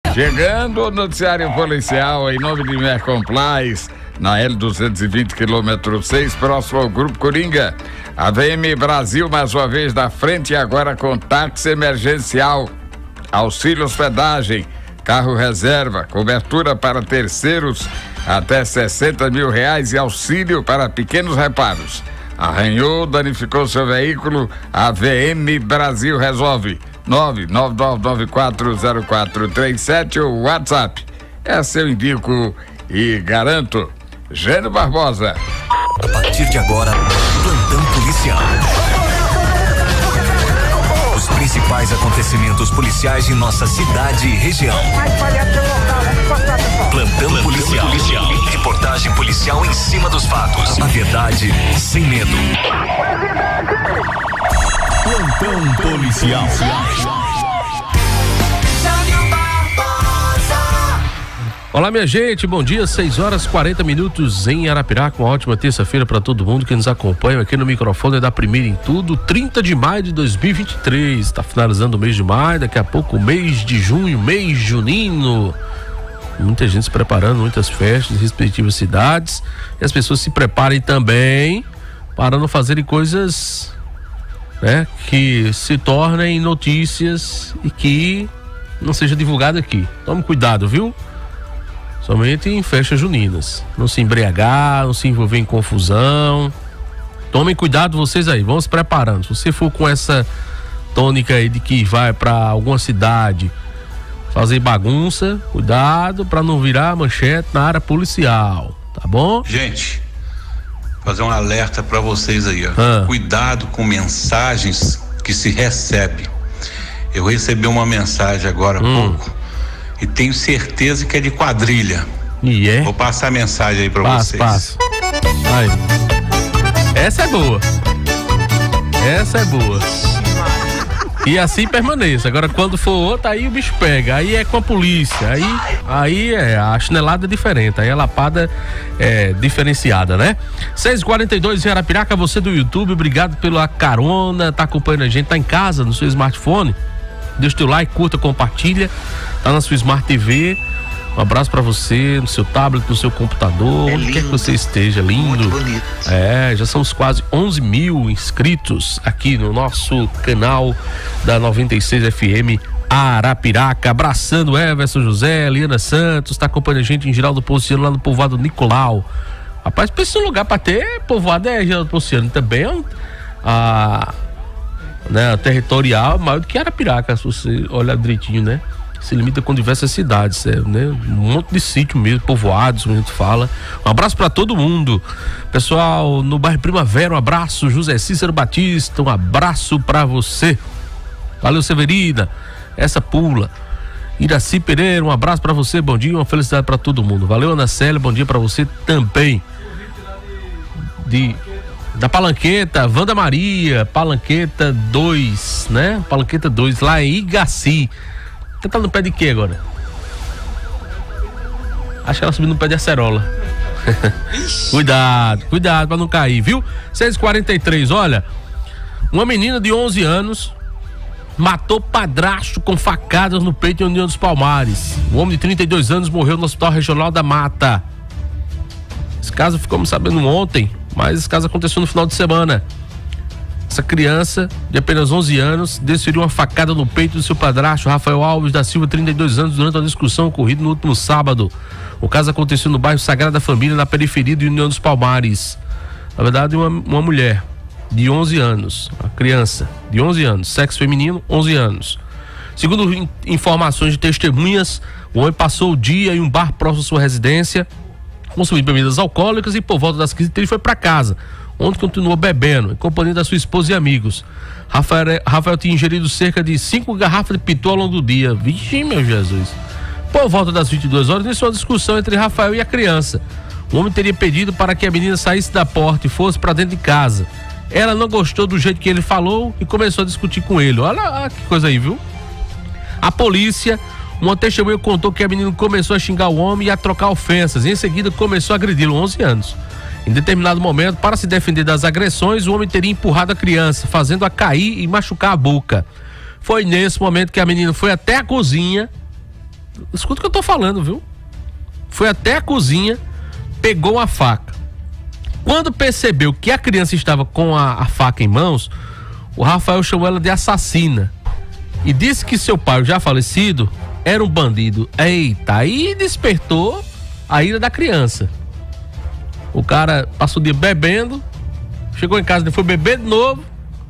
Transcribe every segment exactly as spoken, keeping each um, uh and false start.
Chegando o noticiário policial em nome de Mercomplice, na L duzentos e vinte, quilômetro seis, próximo ao Grupo Coringa. A V M Brasil, mais uma vez na frente, agora com táxi emergencial, auxílio hospedagem, carro reserva, cobertura para terceiros até sessenta mil reais e auxílio para pequenos reparos. Arranhou, danificou seu veículo, a V M Brasil resolve. nove nove nove nove quatro zero quatro três sete, o WhatsApp. Essa eu indico e garanto. Gênio Barbosa. A partir de agora, plantão policial. Os principais acontecimentos policiais de nossa cidade e região. Plantão policial. Reportagem policial em cima dos fatos. A verdade sem medo. Plantão policial. Olá, minha gente, bom dia, seis horas e quarenta minutos em Arapiraca. Uma ótima terça-feira para todo mundo que nos acompanha aqui no microfone da Primeira em Tudo, trinta de maio de dois mil e vinte e três. Está finalizando o mês de maio, daqui a pouco o mês de junho, mês junino. Muita gente se preparando, muitas festas em respectivas cidades. E as pessoas se preparem também para não fazerem coisas, né, que se tornem notícias e que não seja divulgado aqui. Tome cuidado, viu? Somente em festas juninas. Não se embriagar, não se envolver em confusão. Tomem cuidado vocês aí, vão se preparando. Se você for com essa tônica aí de que vai para alguma cidade fazer bagunça, cuidado para não virar manchete na área policial, tá bom? Gente, fazer um alerta para vocês aí, ó. Ah. Cuidado com mensagens que se recebe. Eu recebi uma mensagem agora há Hum. pouco e tenho certeza que é de quadrilha. E é? Vou passar a mensagem aí pra Passa, vocês. passa. Aí. Essa é boa. Essa é boa. E assim permaneça. Agora, quando for outra, aí o bicho pega. Aí é com a polícia. Aí, aí é a chinelada é diferente. Aí a lapada é diferenciada, né? seis e quarenta e dois em Arapiraca, você do YouTube, obrigado pela carona. Tá acompanhando a gente, tá em casa, no seu smartphone. Deixa o teu like, curta, compartilha. Tá na sua Smart T V. Um abraço pra você, no seu tablet, no seu computador, É onde quer que lindo, você esteja, lindo. muito bonito. É, já somos quase onze mil inscritos aqui no nosso canal da noventa e seis F M Arapiraca. Abraçando Everson José, Eliana Santos, tá acompanhando a gente em Giraldo Ponciano, lá no povoado Nicolau. Rapaz, pensa um lugar pra ter povoado é Giraldo Ponciano, também é um, a, né, territorial maior do que Arapiraca, se você olhar direitinho, né? Se limita com diversas cidades, é, né? Um monte de sítio mesmo, povoados, como a gente fala. Um abraço pra todo mundo. Pessoal, no bairro Primavera, um abraço. José Cícero Batista, um abraço pra você. Valeu, Severina. Essa pula. Iraci Pereira, um abraço pra você. Bom dia, uma felicidade pra todo mundo. Valeu, Ana Célia, bom dia pra você também. De... Da Palanqueta, Wanda Maria, Palanqueta dois, né? Palanqueta dois, lá em Igaci. Você tá no pé de quê agora? Acho que ela subiu no pé de acerola. Cuidado, cuidado pra não cair, viu? seis e quarenta e três, olha. Uma menina de onze anos matou padrasto com facadas no peito em União dos Palmares. Um homem de trinta e dois anos morreu no Hospital Regional da Mata. Esse caso ficamos sabendo ontem, mas esse caso aconteceu no final de semana. Essa criança, de apenas onze anos, desferiu uma facada no peito do seu padrasto, Rafael Alves da Silva, trinta e dois anos, durante uma discussão ocorrida no último sábado. O caso aconteceu no bairro Sagrada Família, na periferia de União dos Palmares. Na verdade, uma, uma mulher de onze anos, uma criança de onze anos, sexo feminino, onze anos. Segundo in, informações de testemunhas, o homem passou o dia em um bar próximo à sua residência, consumindo bebidas alcoólicas e por volta das quinze ele foi para casa, onde continuou bebendo, em companhia da sua esposa e amigos. Rafael, Rafael tinha ingerido cerca de cinco garrafas de pitô ao longo do dia. Vixe, meu Jesus. Por volta das vinte e duas horas, iniciou uma discussão entre Rafael e a criança. O homem teria pedido para que a menina saísse da porta e fosse para dentro de casa. Ela não gostou do jeito que ele falou e começou a discutir com ele. Olha, olha que coisa aí, viu? A polícia, uma testemunha contou que a menina começou a xingar o homem e a trocar ofensas. E em seguida começou a agredi-lo, onze anos. Em determinado momento, para se defender das agressões, o homem teria empurrado a criança, fazendo-a cair e machucar a boca. Foi nesse momento que a menina foi até a cozinha escuta o que eu tô falando, viu? Foi até a cozinha, pegou a faca. Quando percebeu que a criança estava com a, a faca em mãos, o Rafael chamou ela de assassina e disse que seu pai, já falecido, era um bandido. Eita, aí despertou a ira da criança. O cara passou o dia bebendo, chegou em casa, foi beber de novo,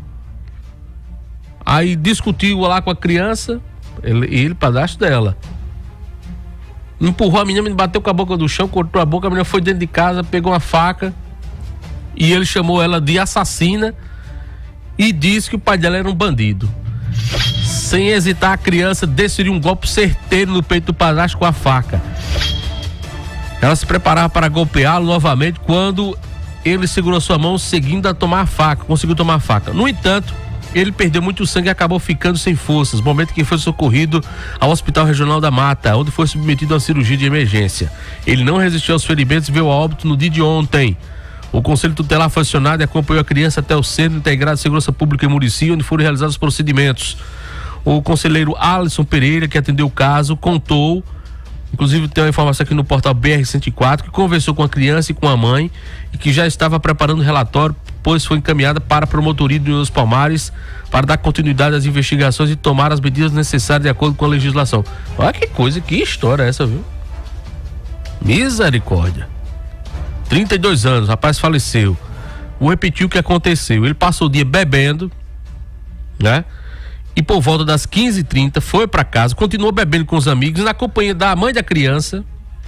aí discutiu lá com a criança, ele, ele padrasto dela. Empurrou a menina, bateu com a boca do chão, cortou a boca, a menina foi dentro de casa, pegou uma faca e ele chamou ela de assassina e disse que o pai dela era um bandido. Sem hesitar, a criança desferiu um golpe certeiro no peito do padrasto com a faca. Ela se preparava para golpeá-lo novamente quando ele segurou sua mão, seguindo a tomar a faca, conseguiu tomar a faca. No entanto, ele perdeu muito sangue e acabou ficando sem forças, momento que foi socorrido ao Hospital Regional da Mata, onde foi submetido a uma cirurgia de emergência. Ele não resistiu aos ferimentos e veio a óbito no dia de ontem. O Conselho Tutelar foi acionado e acompanhou a criança até o Centro Integrado de Segurança Pública em Murici, onde foram realizados os procedimentos. O conselheiro Alisson Pereira, que atendeu o caso, contou, inclusive tem uma informação aqui no portal B R cento e quatro, que conversou com a criança e com a mãe e que já estava preparando o relatório, pois foi encaminhada para a promotoria dos Palmares para dar continuidade às investigações e tomar as medidas necessárias de acordo com a legislação. Olha que coisa, que história é essa, viu? Misericórdia. trinta e dois anos, o rapaz faleceu. Vou repetir o que aconteceu. Ele passou o dia bebendo, né? E por volta das quinze e trinta foi para casa, continuou bebendo com os amigos na companhia da mãe da criança.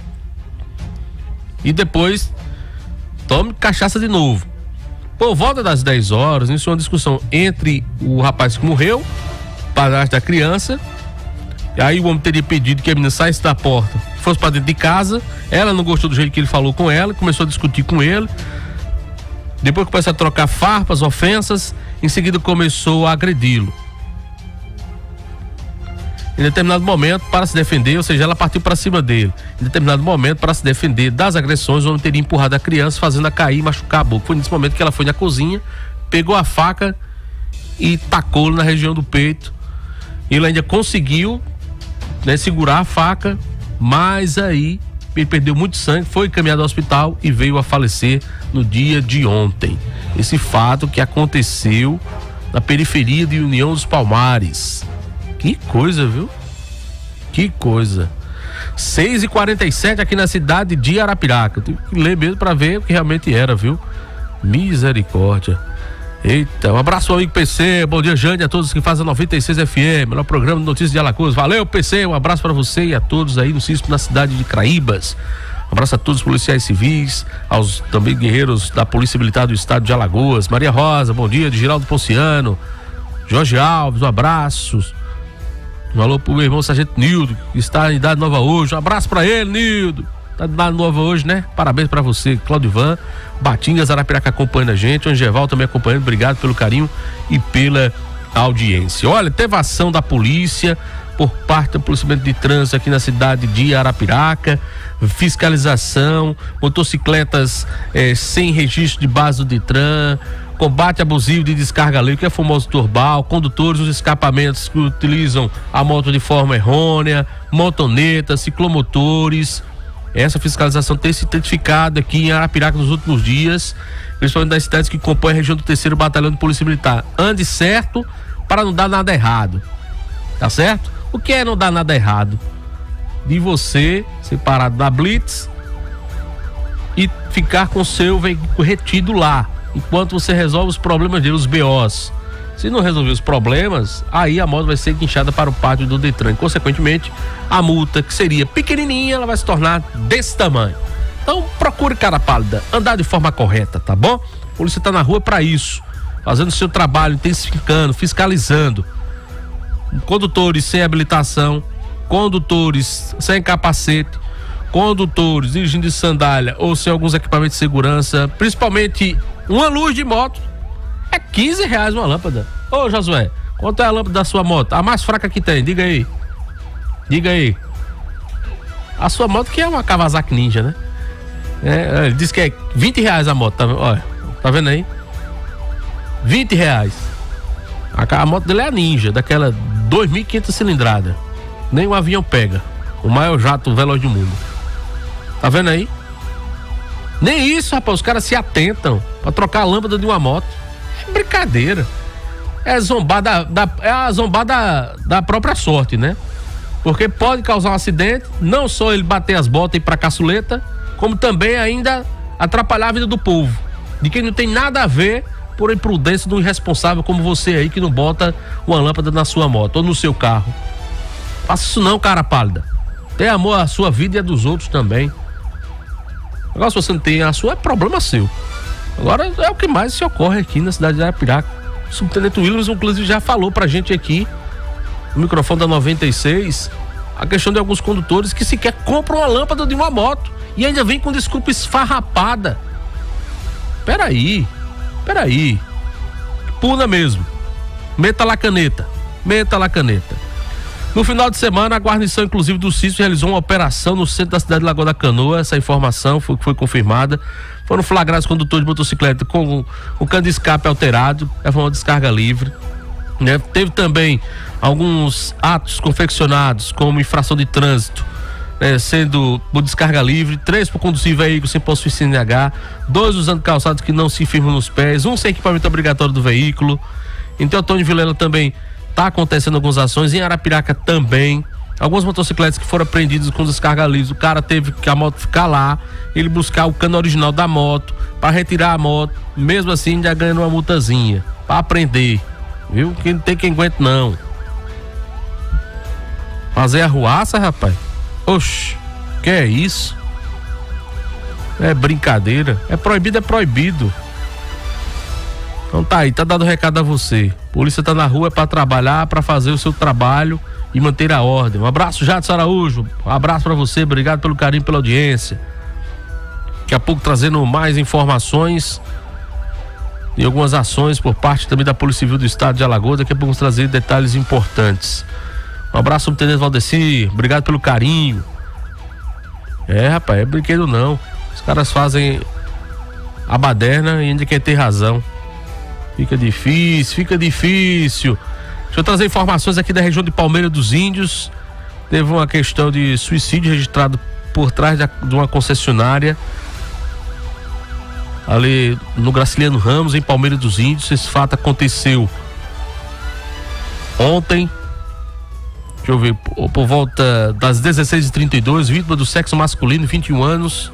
E depois tome cachaça de novo. Por volta das dez horas, iniciou uma discussão entre o rapaz que morreu, padrasto da criança. E aí o homem teria pedido que a menina saísse da porta, fosse para dentro de casa. Ela não gostou do jeito que ele falou com ela, começou a discutir com ele. Depois começou a trocar farpas, ofensas. Em seguida começou a agredi-lo. Em determinado momento, para se defender, ou seja, ela partiu para cima dele. Em determinado momento, para se defender das agressões, o homem teria empurrado a criança, fazendo-a cair e machucar a boca. Foi nesse momento que ela foi na cozinha, pegou a faca e tacou-lhe na região do peito. Ele ainda conseguiu, né, segurar a faca, mas aí ele perdeu muito sangue, foi encaminhado ao hospital e veio a falecer no dia de ontem. Esse fato que aconteceu na periferia de União dos Palmares. Que coisa, viu? Que coisa. seis e quarenta e sete aqui na cidade de Arapiraca. Eu tive que ler mesmo pra ver o que realmente era, viu? Misericórdia. Eita, um abraço ao amigo P C, bom dia, Jane, a todos que fazem a noventa e seis F M, melhor programa de notícias de Alagoas. Valeu, P C, um abraço pra você e a todos aí no Cisco, na cidade de Craíbas. Um abraço a todos os policiais civis, aos também guerreiros da Polícia Militar do Estado de Alagoas. Maria Rosa, bom dia, de Giraldo Ponciano. Jorge Alves, um abraço. Um alô pro meu irmão Sargento Nildo, que está em idade nova hoje. Um abraço pra ele, Nildo. Tá de idade nova hoje, né? Parabéns pra você, Claudivan. Batingas, Arapiraca acompanhando a gente. O Angeval também acompanhando. Obrigado pelo carinho e pela audiência. Olha, teve ação da polícia por parte do policiamento de trânsito aqui na cidade de Arapiraca. Fiscalização, motocicletas eh, sem registro de base do Detran, combate abusivo de descarga livre, que é famoso turbal, condutores dos escapamentos que utilizam a moto de forma errônea, motonetas, ciclomotores. Essa fiscalização tem se intensificado aqui em Arapiraca nos últimos dias, principalmente das cidades que compõem a região do terceiro Batalhão de Polícia Militar. Ande certo para não dar nada errado, tá certo? O que é não dar nada errado? De você ser parado da blitz e ficar com o seu veículo retido lá, enquanto você resolve os problemas dele, os B Os. Se não resolver os problemas, aí a moto vai ser guinchada para o pátio do Detran. Consequentemente, a multa, que seria pequenininha, ela vai se tornar desse tamanho. Então, procure, cara pálida, andar de forma correta, tá bom? A polícia tá na rua para isso, fazendo o seu trabalho, intensificando, fiscalizando. Condutores sem habilitação, condutores sem capacete, condutores dirigindo de sandália ou sem alguns equipamentos de segurança, principalmente uma luz de moto, é quinze reais uma lâmpada. Ô Josué, quanto é a lâmpada da sua moto? A mais fraca que tem, diga aí. Diga aí. A sua moto que é uma Kawasaki Ninja, né? É, ele disse que é vinte reais a moto, tá, olha, tá vendo aí? vinte reais. A, a moto dele é a Ninja, daquela dois mil e quinhentas cilindrada. Nem um avião pega. O maior jato veloz do mundo. Tá vendo aí? Nem isso, rapaz, os caras se atentam pra trocar a lâmpada de uma moto. É brincadeira. É zombar da, da, é a zombar da, da própria sorte, né? Porque pode causar um acidente, não só ele bater as botas e ir pra caçuleta, como também ainda atrapalhar a vida do povo. De quem não tem nada a ver por imprudência de um irresponsável como você aí que não bota uma lâmpada na sua moto ou no seu carro. Faça isso não, cara pálida. Tem amor à sua vida e a dos outros também. Agora, se você não tem a sua, é problema seu. Agora, é o que mais se ocorre aqui na cidade de Arapiraca. O subtenente Williams, inclusive, já falou pra gente aqui, no microfone da noventa e seis, a questão de alguns condutores que sequer compram uma lâmpada de uma moto e ainda vem com desculpa esfarrapada. Peraí, peraí. Puna mesmo. Meta lá caneta. Meta lá caneta. No final de semana, a guarnição, inclusive, do Cício realizou uma operação no centro da cidade de Lagoa da Canoa. Essa informação foi, foi confirmada. Foram flagrados condutores de motocicleta com o cano de escape alterado, é uma descarga livre. Né? Teve também alguns atos confeccionados, como infração de trânsito, né? Sendo por descarga livre, três por conduzir veículo sem posse C N H, dois usando calçados que não se firmam nos pés, um sem equipamento obrigatório do veículo. Em Teotônio Vilela também está acontecendo algumas ações, em Arapiraca também. Algumas motocicletas que foram apreendidas com descarga livre, o cara teve que a moto ficar lá, ele buscar o cano original da moto, para retirar a moto, mesmo assim já ganhando uma multazinha, para aprender, viu? Que não tem quem aguente não. Fazer arruaça, rapaz? Oxe, que é isso? É brincadeira, é proibido, é proibido. Então tá aí, tá dado recado a você. Polícia tá na rua é pra trabalhar, pra fazer o seu trabalho e manter a ordem. Um abraço, Jadson Araújo. Um abraço pra você, obrigado pelo carinho, pela audiência. Daqui a pouco trazendo mais informações e algumas ações por parte também da Polícia Civil do Estado de Alagoas. Daqui a pouco vamos trazer detalhes importantes. Um abraço, subtenente Valdeci, obrigado pelo carinho. É, rapaz, é brinquedo não. Os caras fazem a baderna e ainda quer ter razão. Fica difícil, fica difícil. Deixa eu trazer informações aqui da região de Palmeira dos Índios. Teve uma questão de suicídio registrado por trás de uma concessionária ali no Graciliano Ramos, em Palmeira dos Índios. Esse fato aconteceu ontem, deixa eu ver, por, por volta das dezesseis e trinta e dois, vítima do sexo masculino, vinte e um anos.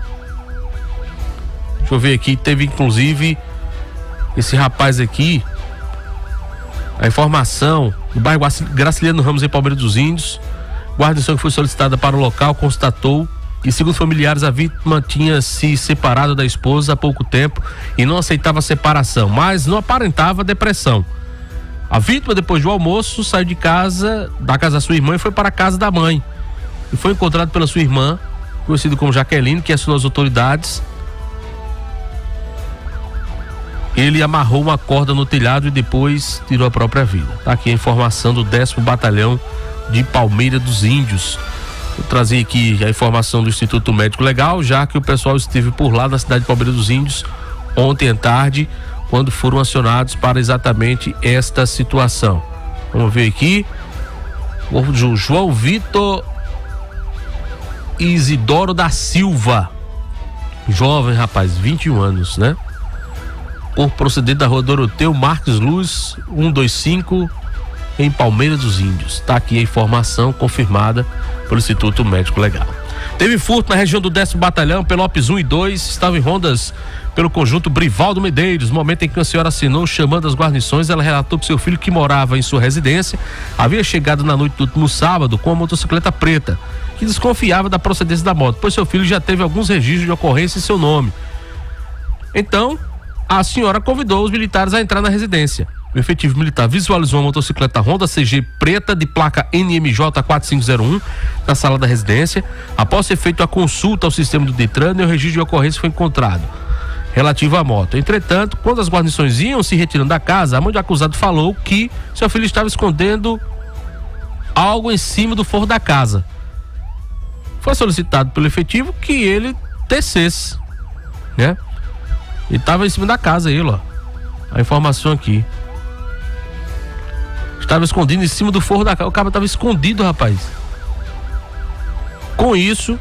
Deixa eu ver aqui, teve inclusive esse rapaz aqui, a informação do bairro Graciliano Ramos, em Palmeira dos Índios. Guarnição que foi solicitada para o local constatou que, segundo familiares, a vítima tinha se separado da esposa há pouco tempo e não aceitava a separação, mas não aparentava depressão. A vítima, depois do almoço, saiu de casa, da casa da sua irmã, e foi para a casa da mãe. E foi encontrado pela sua irmã, conhecida como Jaqueline, que acionou as autoridades. Ele amarrou uma corda no telhado e depois tirou a própria vida. Tá aqui a informação do décimo Batalhão de Palmeira dos Índios. Vou trazer aqui a informação do Instituto Médico Legal, já que o pessoal esteve por lá na cidade de Palmeira dos Índios ontem à tarde, quando foram acionados para exatamente esta situação. Vamos ver aqui. O João Vitor Isidoro da Silva, jovem rapaz, vinte e um anos, né? Por proceder da rua Doroteu Marques Luz, cento e vinte e cinco, em Palmeira dos Índios. Está aqui a informação confirmada pelo Instituto Médico Legal. Teve furto na região do décimo Batalhão, Pelopes um e dois, estavam em rondas pelo conjunto Brivaldo Medeiros. No momento em que a senhora assinou chamando as guarnições, ela relatou que seu filho, que morava em sua residência, havia chegado na noite do último sábado com uma motocicleta preta, que desconfiava da procedência da moto, pois seu filho já teve alguns registros de ocorrência em seu nome. Então, a senhora convidou os militares a entrar na residência. O efetivo militar visualizou uma motocicleta Honda C G preta de placa N M J quatro cinco zero um na sala da residência. Após ser feita a consulta ao sistema do Detran, o registro de ocorrência foi encontrado relativo à moto. Entretanto, quando as guarnições iam se retirando da casa, a mãe do acusado falou que seu filho estava escondendo algo em cima do forro da casa. Foi solicitado pelo efetivo que ele descesse, né? Ele estava em cima da casa, ele, ó. A informação aqui. Estava escondido em cima do forro da casa. O cara estava escondido, rapaz. Com isso,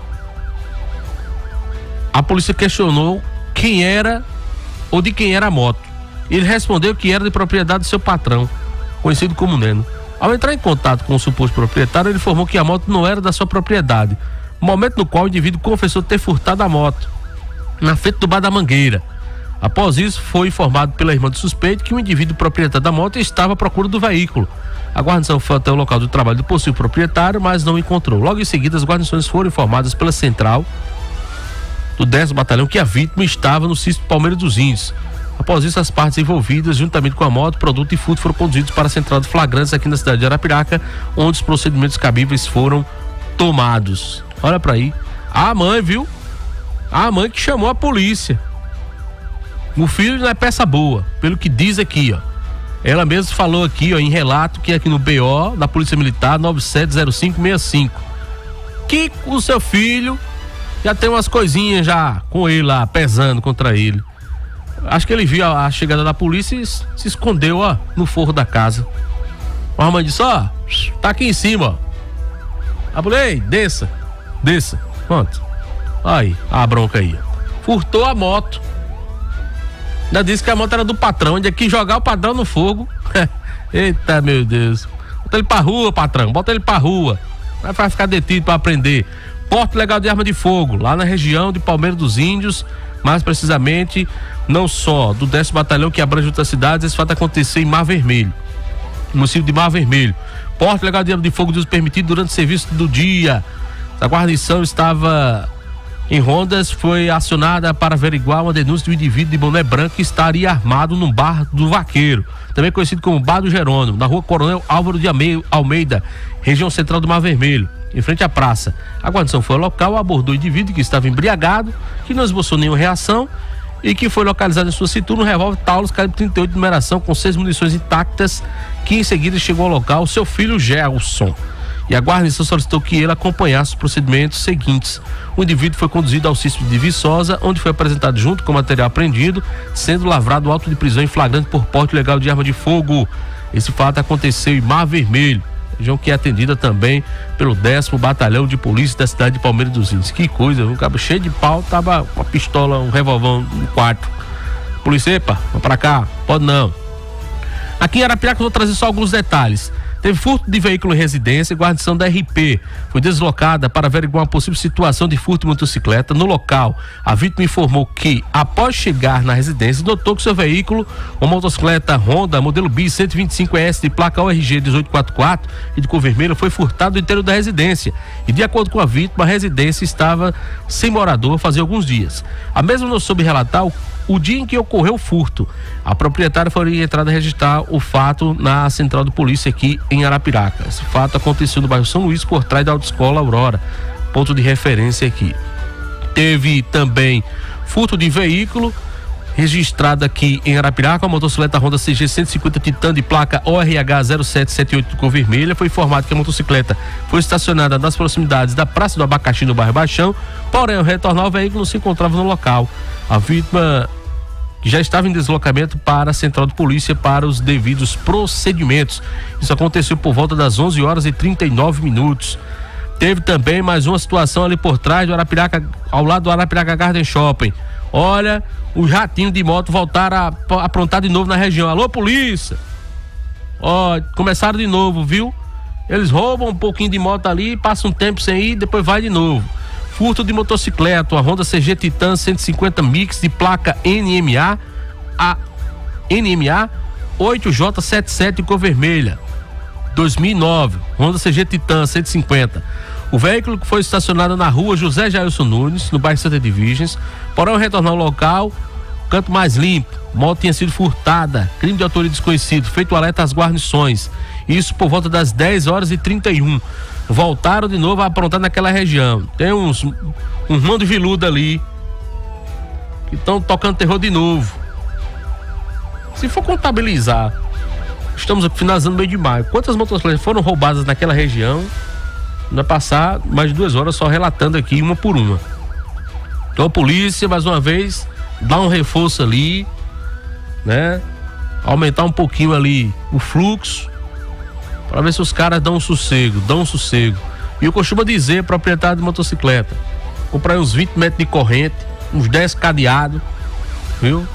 a polícia questionou quem era ou de quem era a moto. Ele respondeu que era de propriedade do seu patrão, conhecido como Neno. Ao entrar em contato com o suposto proprietário, ele informou que a moto não era da sua propriedade, momento no qual o indivíduo confessou ter furtado a moto na frente do bar da Mangueira. Após isso, foi informado pela irmã do suspeito que o indivíduo proprietário da moto estava à procura do veículo. A guarnição foi até o local do trabalho do possível proprietário, mas não encontrou. Logo em seguida, as guarnições foram informadas pela central do décimo Batalhão que a vítima estava no sítio Palmeira dos Índios. Após isso, as partes envolvidas, juntamente com a moto, produto e furto, foram conduzidos para a central de flagrantes aqui na cidade de Arapiraca, onde os procedimentos cabíveis foram tomados. Olha pra aí. A mãe, viu? A mãe que chamou a polícia. O filho não é peça boa, pelo que diz aqui, ó. Ela mesma falou aqui, ó, em relato, que aqui no B O da Polícia Militar nove sete zero cinco seis cinco, que o seu filho já tem umas coisinhas já com ele lá, pesando contra ele. Acho que ele viu a, a chegada da polícia e se escondeu, ó, no forro da casa. A mãe disse, ó, tá aqui em cima, ó. A mulher, desça, desça, pronto. Aí, a bronca aí. Furtou a moto. Ainda disse que a moto era do patrão, onde é que jogar o patrão no fogo. Eita, meu Deus. Bota ele pra rua, patrão, bota ele pra rua. Vai ficar detido pra aprender. Porte legal de arma de fogo, lá na região de Palmeira dos Índios, mais precisamente, não só do décimo Batalhão, que abrange outras cidades. Esse fato aconteceu em Mar Vermelho, no município de Mar Vermelho. Porte legal de arma de fogo de uso permitido durante o serviço do dia. A guarnição estava em rondas, foi acionada para averiguar uma denúncia de um indivíduo de boné branco que estaria armado num bar do Vaqueiro, também conhecido como Bar do Jerônimo, na rua Coronel Álvaro de Almeida, região central do Mar Vermelho, em frente à praça. A guarnição foi ao local, abordou o indivíduo que estava embriagado, que não esboçou nenhuma reação e que foi localizado em sua cintura um revólver Taurus calibre trinta e oito de numeração com seis munições intactas, que em seguida chegou ao local o seu filho Gelson. E a guarnição solicitou que ele acompanhasse os procedimentos seguintes. O indivíduo foi conduzido ao sítio de Viçosa, onde foi apresentado junto com o material apreendido, sendo lavrado auto de prisão em flagrante por porte ilegal de arma de fogo. Esse fato aconteceu em Mar Vermelho, região que é atendida também pelo décimo Batalhão de Polícia da cidade de Palmeira dos Índios. Que coisa, um cabo cheio de pau, tava uma pistola, um revolvão no quarto. Polícia, epa, vamos pra cá, pode não. Aqui em Arapiraca eu vou trazer só alguns detalhes. Teve furto de veículo em residência e guarnição da R P foi deslocada para averiguar uma possível situação de furto de motocicleta. No local, a vítima informou que, após chegar na residência, notou que seu veículo, uma motocicleta Honda modelo B I cento e vinte e cinco S de placa O R G dezoito quarenta e quatro e de cor vermelha, foi furtado do interior da residência. E de acordo com a vítima, a residência estava sem morador fazia alguns dias. A mesma não soube relatar o O dia em que ocorreu o furto. A proprietária foi orientada a registrar o fato na central de polícia aqui em Arapiraca. Esse fato aconteceu no bairro São Luís, por trás da autoescola Aurora, ponto de referência aqui. Teve também furto de veículo registrado aqui em Arapiraca, a motocicleta Honda C G cento e cinquenta Titan de placa O R H zero sete sete oito de cor vermelha. Foi informado que a motocicleta foi estacionada nas proximidades da Praça do Abacaxi, no bairro Baixão, porém ao retornar o veículo não se encontrava no local. A vítima já estava em deslocamento para a central de polícia para os devidos procedimentos. Isso aconteceu por volta das onze horas e trinta e nove minutos. Teve também mais uma situação ali por trás do Arapiraca, ao lado do Arapiraca Garden Shopping. Olha, os ratinhos de moto voltaram a aprontar de novo na região. Alô, polícia! Ó, começaram de novo, viu? Eles roubam um pouquinho de moto ali, passam um tempo sem ir, depois vai de novo. Furto de motocicleta, uma Honda C G Titan cento e cinquenta Mix de placa N M A, a N M A oito J setenta e sete de cor vermelha, dois mil e nove, Honda C G Titan cento e cinquenta. O veículo que foi estacionado na rua José Jailson Nunes, no bairro Santa Divisions, porém ao retornar ao local, canto mais limpo, moto tinha sido furtada, crime de autoria desconhecido, feito alerta às guarnições, isso por volta das dez horas e trinta e um. Voltaram de novo a aprontar naquela região. Tem uns uns mano de viludo ali que estão tocando terror de novo. Se for contabilizar, estamos finalizando no meio de maio, quantas motocicletas foram roubadas naquela região? Não vai passar mais de duas horas só relatando aqui uma por uma. Então a polícia, mais uma vez, dá um reforço ali, né? Aumentar um pouquinho ali o fluxo, para ver se os caras dão um sossego, dão um sossego. E eu costumo dizer, proprietário de motocicleta, comprar uns vinte metros de corrente, uns dez cadeados, viu?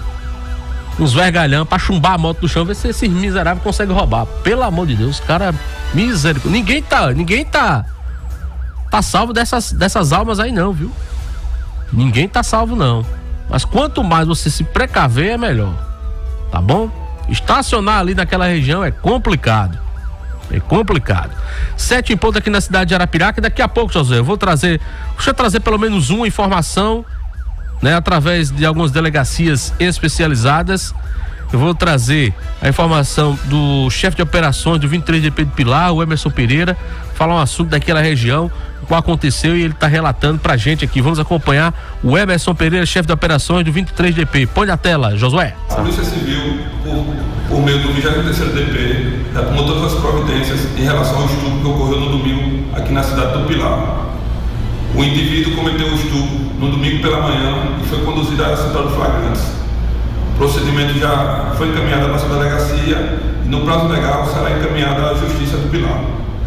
Uns vergalhão pra chumbar a moto no chão, ver se esses miseráveis conseguem roubar. Pelo amor de Deus, cara, misericórdia. Ninguém tá, ninguém tá, tá salvo dessas, dessas almas aí não, viu? Ninguém tá salvo não. Mas quanto mais você se precaver, é melhor. Tá bom? Estacionar ali naquela região é complicado. É complicado. Sete em ponto aqui na cidade de Arapiraca. Daqui a pouco, José, eu vou trazer, deixa eu trazer pelo menos uma informação, né, através de algumas delegacias especializadas. Eu vou trazer a informação do chefe de operações do vinte e três D P de Pilar, o Emerson Pereira, falar um assunto daquela região, o que aconteceu, e ele está relatando pra gente aqui. Vamos acompanhar o Emerson Pereira, chefe de operações do vinte e três D P. Põe na tela, Josué. A Polícia Civil, por, por meio do vigésimo terceiro D P, já tomou todas as providências em relação ao estupro que ocorreu no domingo aqui na cidade do Pilar. O indivíduo cometeu o estupro no domingo pela manhã e foi conduzido à central de flagrantes. O procedimento já foi encaminhado à nossa delegacia e no prazo legal será encaminhado à Justiça do Pilar.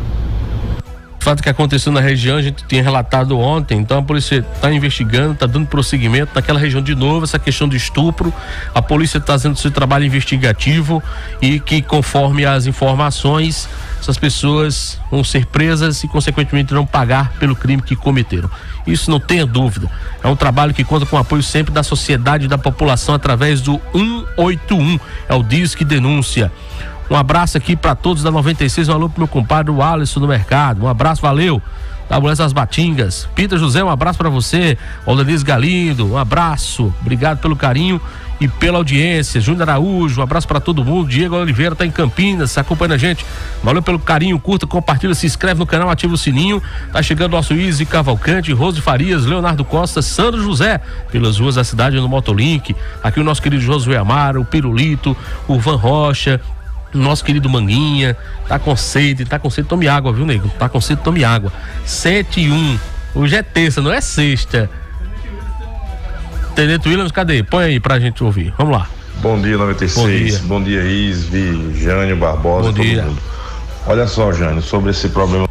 O fato que aconteceu na região, a gente tinha relatado ontem, então a polícia está investigando, está dando prosseguimento naquela região de novo, essa questão de estupro. A polícia está fazendo seu trabalho investigativo e que, conforme as informações, essas pessoas vão ser presas e, consequentemente, não pagar pelo crime que cometeram. Isso não tenha dúvida. É um trabalho que conta com o apoio sempre da sociedade e da população através do um oito um. É o Disque Denúncia. Um abraço aqui para todos da noventa e seis, um alô pro meu compadre, o Alisson do Mercado. Um abraço, valeu. Da Mulher das Batingas. Peter José, um abraço para você. Oldenise Galindo, um abraço. Obrigado pelo carinho e pela audiência. Júnior Araújo, um abraço para todo mundo. Diego Oliveira tá em Campinas, acompanhando a gente. Valeu pelo carinho, curta, compartilha, se inscreve no canal, ativa o sininho. Tá chegando o nosso Izzy Cavalcante, Rose Farias, Leonardo Costa, Sandro José, pelas ruas da cidade no Motolink. Aqui o nosso querido Josué Amaro, o Pirulito, o Van Rocha, nosso querido Manguinha. Tá com sede, tá com sede, tome água, viu, nego? Tá com sede, tome água. sete e um. Hoje é terça, não é sexta. Tenente Williams, cadê? Põe aí pra gente ouvir. Vamos lá. Bom dia, noventa e seis. Bom dia, Bom dia Isvi, Jânio Barbosa, Bom todo dia. mundo. Olha só, Jânio, sobre esse problema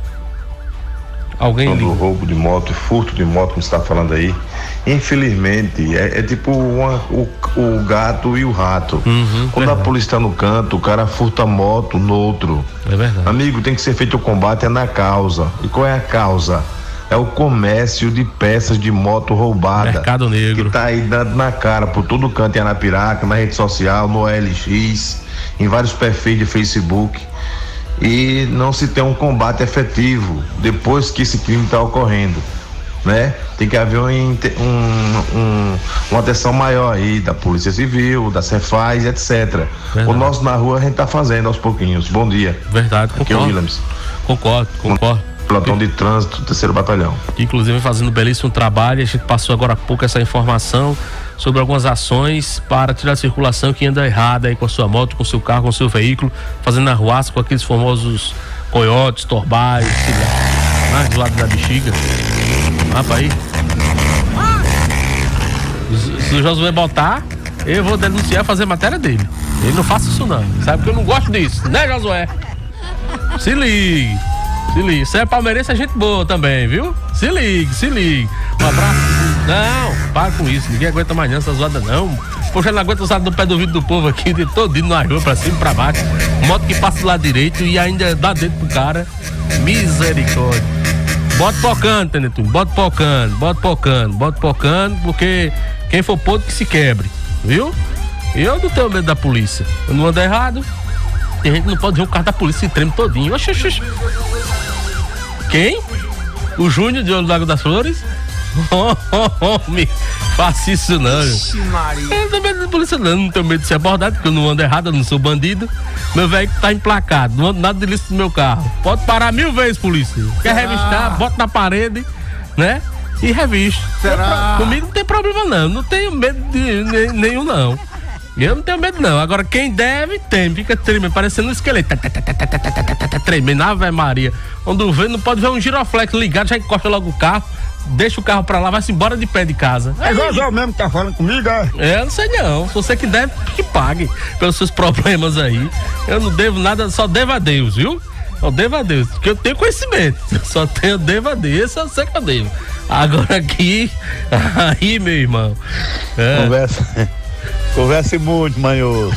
Alguém do roubo de moto, furto de moto, como você está falando aí. Infelizmente, é, é tipo uma, o, o gato e o rato. Uhum, Quando verdade. a polícia está no canto, o cara furta a moto no outro. É verdade. Amigo, tem que ser feito o combate é na causa. E qual é a causa? É o comércio de peças de moto roubada. Mercado Negro. Que tá aí dando na cara por todo canto, em Arapiraca, na rede social, no O L X, em vários perfis de Facebook. E não se tem um combate efetivo depois que esse crime está ocorrendo, né? Tem que haver um, um, um, uma atenção maior aí da Polícia Civil, da Cefaz, etcétera. Verdade. O nosso na rua a gente tá fazendo aos pouquinhos. Bom dia. Verdade, Aqui é o Williams. Concordo, concordo. Plantão de trânsito, terceiro batalhão. Inclusive fazendo um belíssimo trabalho. A gente passou agora há pouco essa informação sobre algumas ações para tirar a circulação que anda errada aí com a sua moto, com o seu carro, com o seu veículo, fazendo arruaça com aqueles famosos coiotes, torbais, mais do lado da bexiga. Mapa aí. Se o Josué botar, eu vou denunciar, fazer matéria dele. Ele não faça isso não, sabe que eu não gosto disso, né, Josué? Se ligue, se ligue. Se é palmeirense, é gente boa também, viu? Se ligue, se ligue. Um abraço. Não, para com isso, ninguém aguenta mais não, essa zoada não. Poxa, eu não aguento usar no pé do vidro do povo aqui, de todinho na rua, pra cima e pra baixo. Moto que passa do lado direito e ainda dá dentro pro cara. Misericórdia. Bota pocando, Tenetum, bota pocando, bota pocando, bota pocando, porque quem for podre que se quebre, viu? Eu não tenho medo da polícia, eu não ando errado. Tem gente que não pode ver o carro da polícia se treme todinho. Oxi, oxi, oxi. Quem? O Júnior de Olho do Lago das Flores? Oh, oh, oh, me faça isso não. Ixi, Maria. Eu não tenho medo da polícia não, não tenho medo de ser abordado, porque eu não ando errado, eu não sou bandido. Meu veículo tá emplacado, não ando nada de ilícito no meu carro. Pode parar mil vezes, polícia. Quer Será? revistar, bota na parede, né? E revista. Será? Comigo não tem problema não, não tenho medo de nem- nenhum não. Eu não tenho medo não, agora quem deve tem, fica tremendo, parecendo um esqueleto, tremendo, Ave Maria. Quando vê, não pode ver um giroflex ligado, já encosta logo o carro, deixa o carro pra lá, vai-se embora de pé de casa. É José mesmo que tá falando comigo, é? É, não sei não, se você que deve, que pague pelos seus problemas aí. Eu não devo nada, só devo a Deus, viu? Eu devo a Deus, porque eu tenho conhecimento. Eu só tenho, devo a Deus, esse eu sei que eu devo. Agora aqui, aí, meu irmão. É. Conversa, converse muito, manhoso.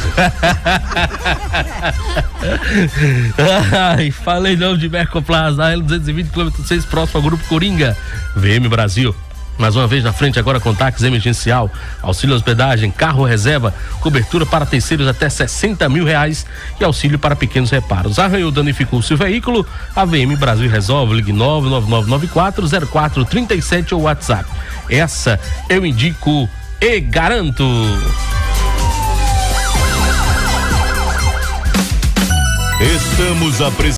Ai, falei não de Mercoplaza, L duzentos e vinte, quilômetro seis, próximo ao Grupo Coringa. V M Brasil. Mais uma vez na frente agora com táxi emergencial, auxílio hospedagem, carro reserva, cobertura para terceiros até sessenta mil reais e auxílio para pequenos reparos. Arranhou, danificou o seu veículo, a V M Brasil resolve, ligue nove nove nove nove quatro zero quatro três sete ou WhatsApp. Essa eu indico e garanto. Estamos apresentando